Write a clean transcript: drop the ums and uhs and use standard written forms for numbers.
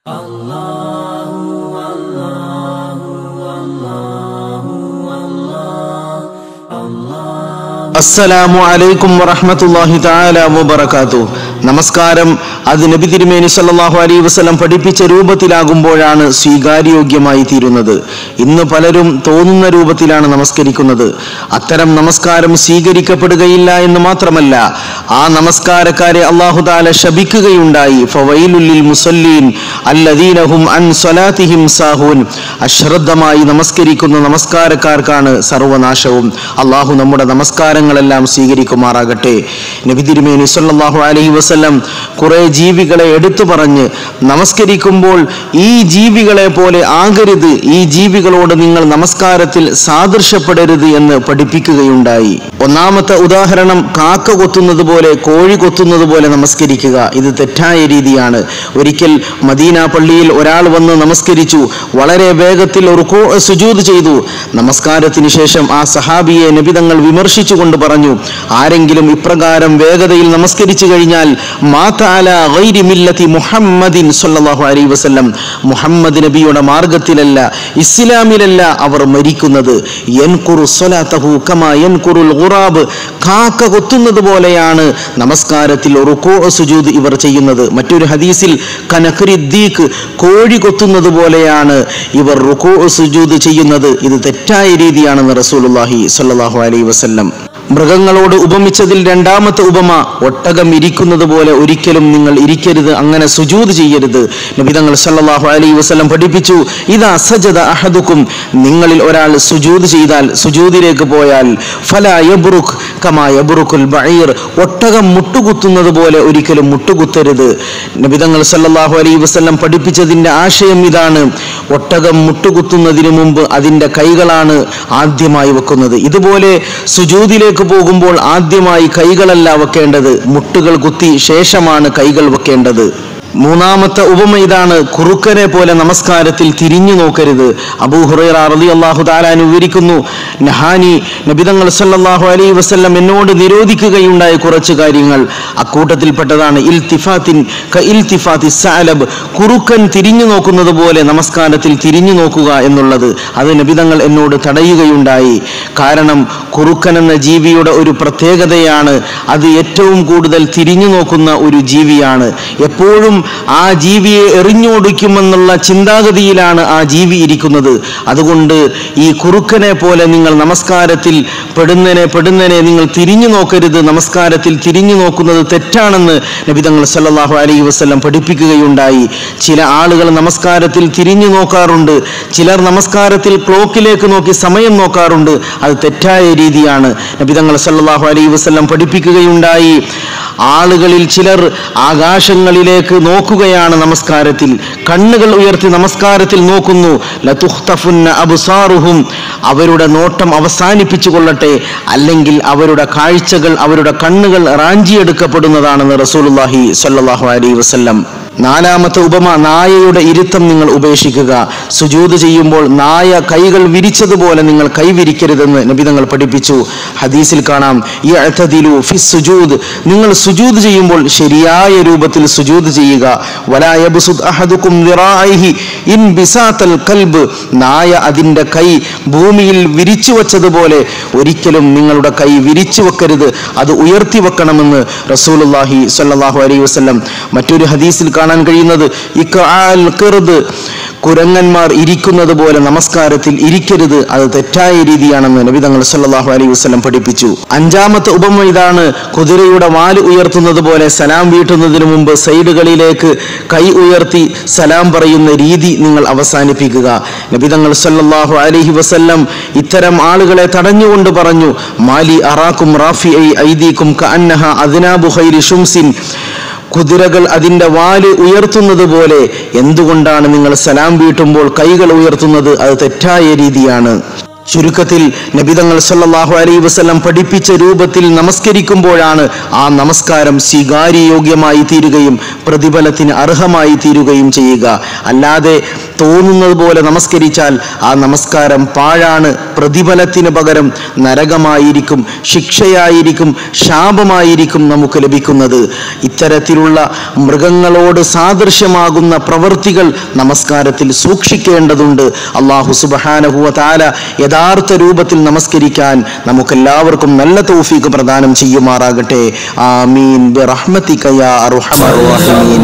അസ്സലാമു അലൈക്കും വറഹ്മത്തുള്ളാഹി തആല വബറകാതുഹു. നമസ്കാരം അത് നബി തിരുമേനി സല്ലല്ലാഹു അലൈഹി വസല്ലം പഠിപ്പിച്ച രൂപത്തിലാകുമ്പോഴാണ് സ്വീകാര്യോഗ്യമായി തീരുന്നത്. ഇന്ന് പലരും തോന്നുന്ന രൂപത്തിലാണ് നമസ്കരിക്കുന്നത്. അത്തരം നമസ്കാരം സ്വീകരിക്കപ്പെടുകയില്ല എന്ന് മാത്രമല്ല, ആ നമസ്കാരക്കാരെ അല്ലാഹു തആല ശപിക്കുകയുണ്ടായി. ഫവൈലുൽ ലിൽ മുസല്ലീൻ അല്ലദീന ഹും അൻ സ്വലാത്തിഹിം സാഹൂൻ. അശ്രദ്ധമായി നമസ്കരിക്കുന്ന നമസ്കാരക്കാർക്കാണ് സർവനാശവും. അല്ലാഹു നമ്മുടെ നമസ്കാരങ്ങളെല്ലാം സ്വീകരിക്കുമാറാകട്ടെ. നബി തിരുമേനി സല്ലല്ലാഹു അലൈഹി വസല്ലം കുറെ ജീവികളെ എടുത്തു പറഞ്ഞ് നമസ്കരിക്കുമ്പോൾ ഈ ജീവികളെ പോലെ ആകരുത്, ഈ ജീവികളോട് നിങ്ങൾ നമസ്കാരത്തിൽ സാദൃശ്യപ്പെടരുത് എന്ന് പഠിപ്പിക്കുകയുണ്ടായി. ഒന്നാമത്തെ ഉദാഹരണം, കാക്ക കൊത്തുന്നത് പോലെ, കോഴി കൊത്തുന്നത് പോലെ നമസ്കരിക്കുക. ഇത് തെറ്റായ രീതിയാണ്. ഒരിക്കൽ മദീന പള്ളിയിൽ ഒരാൾ വന്ന് നമസ്കരിച്ചു. വളരെ വേഗത്തിൽ റുകൂ സുജൂദ് ചെയ്തു. നമസ്കാരത്തിന് ശേഷം ആ സഹാബിയെ നബി തങ്ങൾ വിമർശിച്ചുകൊണ്ട് പറഞ്ഞു, ആരെങ്കിലും ഇപ്രകാരം വേഗതയിൽ നമസ്കരിച്ചു കഴിഞ്ഞാൽ മാത അലാ ഗൈരി മില്ലത്തി മുഹമ്മദിൻ സല്ലല്ലാഹു അലൈഹി വസല്ലം, മുഹമ്മദ് നബിയുടെ മാർഗത്തിലല്ല, ഇസ്ലാമിലല്ല അവർ മരിക്കുന്നത്. യൻകുറു സ്വലാതഹു കമാ യൻകുറുൽ ഗുറാബ്, കാക്ക കൊത്തുന്നത് പോലെയാണ് നമസ്കാരത്തിൽ റുകൂ സുജൂദ് ഇവർ ചെയ്യുന്നത്. മറ്റൊരു ഹദീസിൽ കനഖരിദ്ദീഖ്, കോഴി കൊത്തുന്നത് പോലെയാണ് ഇവർ റുകൂ സുജൂദ് ചെയ്യുന്നത്. ഇത് തെറ്റായ രീതിയാണെന്ന് റസൂലുള്ളാഹി സ്വല്ലല്ലാഹു അലൈഹി വസല്ലം. മൃഗങ്ങളോട് ഉപമിച്ചതിൽ രണ്ടാമത്തെ ഉപമ, ഒട്ടകം ഇരിക്കുന്നത് പോലെ ഒരിക്കലും നിങ്ങൾ ഇരിക്കരുത്, അങ്ങനെ സുജൂദ് ചെയ്യരുത്. നബി തങ്ങൾ സല്ലല്ലാഹു അലൈഹി വസല്ലം പഠിപ്പിച്ചു, ഇദാ സജദ അഹദുക്കും, നിങ്ങളിൽ ഒരാൾ സുജൂദ് ചെയ്താൽ, സുജൂദിലേക്ക് പോയാൽ, ഫലാ യബ്റുക് കമാ യബ്റുകുൽ ബഈർ, ഒട്ടകം മുട്ടുകുത്തുന്നത് പോലെ ഒരിക്കലും മുട്ടുകുത്തരുത്. നബി തങ്ങൾ സല്ലല്ലാഹു അലൈഹി വസല്ലം പഠിപ്പിച്ചതിന്റെ ആശയം ഇതാണ്, ഒട്ടകം മുട്ടുകുത്തുന്നതിന് മുമ്പ് അതിന്റെ കൈകളാണ് ആദ്യമായി വെക്കുന്നത്. ഇതുപോലെ സുജൂദിലേക്ക് പോകുമ്പോൾ ആദ്യമായി കൈകളല്ല വെക്കേണ്ടത്, മുട്ടുകൾ കുത്തി ശേഷമാണ് കൈകൾ വെക്കേണ്ടത്. മൂന്നാമത്തെ ഉപമ ഇതാണ്, കുറുക്കനെ പോലെ നമസ്കാരത്തിൽ തിരിഞ്ഞു നോക്കരുത്. അബൂ ഹുറൈറ റളിയല്ലാഹു തആല വിവരിക്കുന്നു, നഹാനി, നബി തങ്ങൾ സല്ലല്ലാഹു അലൈഹി വസല്ലം എന്നോട് നിരോധിക്കുകയുണ്ടായ കുറച്ച് കാര്യങ്ങൾ. അക്കൂട്ടത്തിൽപ്പെട്ടതാണ് ഇൽതിഫാത്തിൻ ക ഇൽതിഫാത്തി സഅലബ്, കുറുക്കൻ തിരിഞ്ഞു നോക്കുന്നത് പോലെ നമസ്കാരത്തിൽ തിരിഞ്ഞു നോക്കുക എന്നുള്ളത്. അത് നബി തങ്ങൾ എന്നോട് തടയുകയുണ്ടായി. കാരണം കുറുക്കൻ എന്ന ജീവിയുടെ ഒരു പ്രത്യേകതയാണ്, അത് ഏറ്റവും കൂടുതൽ തിരിഞ്ഞു നോക്കുന്ന ഒരു ജീവിയാണ്. എപ്പോഴും ആ ജീവിയെ എറിഞ്ഞോടിക്കുമെന്നുള്ള ചിന്താഗതിയിലാണ് ആ ജീവി ഇരിക്കുന്നത്. അതുകൊണ്ട് ഈ കുറുക്കനെ പോലെ നിങ്ങൾ നമസ്കാരത്തിൽ പെടുന്നനെ നിങ്ങൾ തിരിഞ്ഞു നോക്കരുത്. നമസ്കാരത്തിൽ തിരിഞ്ഞു നോക്കുന്നത് തെറ്റാണെന്ന് നബി തങ്ങൾ സല്ലല്ലാഹു അലൈഹി വസല്ലം പഠിപ്പിക്കുകയുണ്ടായി. ചില ആളുകൾ നമസ്കാരത്തിൽ തിരിഞ്ഞു നോക്കാറുണ്ട്, ചിലർ നമസ്കാരത്തിൽ ക്ലോക്കിലേക്ക് നോക്കി സമയം നോക്കാറുണ്ട്. അത് തെറ്റായ രീതിയാണ്. നബി തങ്ങൾ സല്ലല്ലാഹു അലൈഹി വസല്ലം പഠിപ്പിക്കുകയുണ്ടായി, ആളുകളിൽ ചിലർ ആകാശങ്ങളിലേക്ക് നോക്കുകയാണ് നമസ്കാരത്തിൽ, കണ്ണുകൾ ഉയർത്തി നമസ്കാരത്തിൽ നോക്കുന്നു. ലതുഖ്തഫുന്ന അബ്സാറുഹും, അവരുടെ നോട്ടം അവസാനിപ്പിച്ചു കൊള്ളട്ടെ, അല്ലെങ്കിൽ അവരുടെ കാഴ്ചകൾ, അവരുടെ കണ്ണുകൾ റാഞ്ചിയെടുക്കപ്പെടുന്നതാണെന്ന് റസൂലുള്ളാഹി സ്വല്ലല്ലാഹു അലൈഹി വസല്ലം. നാലാമത്തെ ഉപമ, നായയുടെ ഇരുത്തം നിങ്ങൾ ഉപേക്ഷിക്കുക. സുജൂദ് ചെയ്യുമ്പോൾ നായ കൈകൾ വിരിച്ചതുപോലെ നിങ്ങൾ കൈ വിരിക്കരുതെന്ന് നബി തങ്ങൾ പഠിപ്പിച്ചു. ഹദീസിൽ കാണാം, യഅ്തദിലു ഫിസ് സുജൂദ്, നിങ്ങൾ സുജൂദ് ചെയ്യുമ്പോൾ ശരിയായ രൂപത്തിൽ സുജൂദ് ചെയ്യുക. വലാ യബ്സുദ് അഹദുക്കും ദിറാഇഹി ഇൻ ബിസാതൽ ഖൽബ്, നായ അതിന്റെ കൈ ഭൂമിയിൽ വിരിച്ചു വച്ചതുപോലെ ഒരിക്കലും നിങ്ങളുടെ കൈ വിരിച്ചു വെക്കരുത്, അത് ഉയർത്തി വെക്കണമെന്ന് റസൂലുള്ളാഹി സ്വല്ലല്ലാഹു അലൈഹി വസല്ലം. മറ്റൊരു ഹദീസിൽ കാണാൻ കഴിയുന്നത്, ഇഖ്ആൽ ഖിർദ്, കുരങ്ങന്മാർ ഇരിക്കുന്നത് പോലെ നമസ്കാരത്തിൽ ഇരിക്കരുത്, അത് തെറ്റായ രീതിയാണെന്ന് നബി തങ്ങൾ സല്ലല്ലാഹു അലൈഹി വസല്ലം പഠിപ്പിച്ചു. അഞ്ചാമത്തെ ഉപമ ഇതാണ്, കുതിരയുടെ വാല് ഉയർത്തുന്നത് പോലെ സലാം വീട്ടുന്നതിന് മുമ്പ് സൈഡുകളിലേക്ക് കൈ ഉയർത്തി സലാം പറയുന്ന രീതി നിങ്ങൾ അവസാനിപ്പിക്കുക. നബി തങ്ങൾ സല്ലല്ലാഹു അലൈഹി വസല്ലം ഇത്തരം ആളുകളെ തടഞ്ഞുകൊണ്ട് പറഞ്ഞു, മാലി അറാക്കും റാഫിഐ ഐദീക്കും കഅന്നഹ അദ്നാബു ഖൈരി ശുംസിൻ, കുതിരകൾ അതിൻ്റെ വാല് ഉയർത്തുന്നത് പോലെ എന്തുകൊണ്ടാണ് നിങ്ങൾ സലാം വീട്ടുമ്പോൾ കൈകൾ ഉയർത്തുന്നത്? അത് തെറ്റായ രീതിയാണ്. ചുരുക്കത്തിൽ നബി തങ്ങൾ സല്ലല്ലാഹു അലൈഹി വസല്ലം പഠിപ്പിച്ച രൂപത്തിൽ നമസ്കരിക്കുമ്പോഴാണ് ആ നമസ്കാരം സ്വീകാര്യയോഗ്യമായി തീരുകയും പ്രതിഫലത്തിന് അർഹമായി തീരുകയും ചെയ്യുക. അല്ലാതെ തോന്നുന്നത് പോലെ നമസ്കരിച്ചാൽ ആ നമസ്കാരം പാഴാണ്. പ്രതിഫലത്തിന് പകരം നരകമായിരിക്കും, ശിക്ഷയായിരിക്കും, ശാപമായിരിക്കും നമുക്ക് ലഭിക്കുന്നത്. ഇത്തരത്തിലുള്ള മൃഗങ്ങളോട് സാദൃശ്യമാകുന്ന പ്രവൃത്തികൾ നമസ്കാരത്തിൽ സൂക്ഷിക്കേണ്ടതുണ്ട്. അല്ലാഹു സുബ്ഹാനഹു വ തആല യഥാർത്ഥ രൂപത്തിൽ നമസ്കരിക്കാൻ നമുക്കെല്ലാവർക്കും നല്ല തൗഫീഖ് പ്രദാനം ചെയ്യുമാറാകട്ടെ. ആമീൻ ബിറഹ്മതിക യാ അർഹമർ റഹീമീൻ.